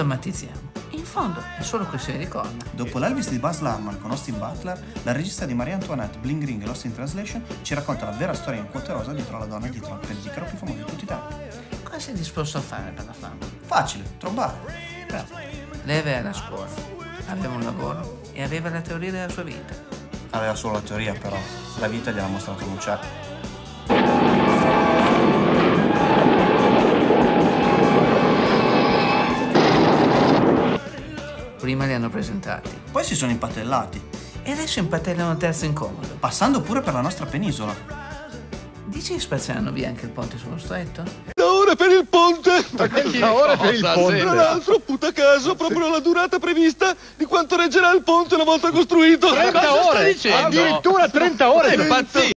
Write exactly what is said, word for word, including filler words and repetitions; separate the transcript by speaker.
Speaker 1: drammatizziamo. In fondo è solo questione di corna.
Speaker 2: Dopo l'Elvis di Baz Luhrmann con Austin Butler, la regista di Marie Antoinette, Bling Ring e Lost in Translation ci racconta la vera storia in quote rosa dietro alla donna dietro al pendicaro più famoso di tutti i tempi.
Speaker 1: Cosa sei disposto a fare per la fama?
Speaker 2: Facile, trombare.
Speaker 1: Però, lei aveva la scuola, aveva un lavoro e aveva la teoria della sua vita.
Speaker 2: Aveva solo la teoria, però la vita gliel'ha mostrato non c'è.
Speaker 1: Prima li hanno presentati
Speaker 2: Poi si sono impatellati,
Speaker 1: e adesso impatellano terzo incomodo.
Speaker 2: passando pure per la nostra penisola.
Speaker 1: Dici che spazzeranno via anche il ponte sullo stretto?
Speaker 3: Da ora per il ponte!
Speaker 4: Da ora per il ponte!
Speaker 3: Tra l'altro, puta caso, proprio la durata prevista di quanto reggerà il ponte una volta costruito!
Speaker 4: trenta ore! Addirittura trenta ore! È pazzesco!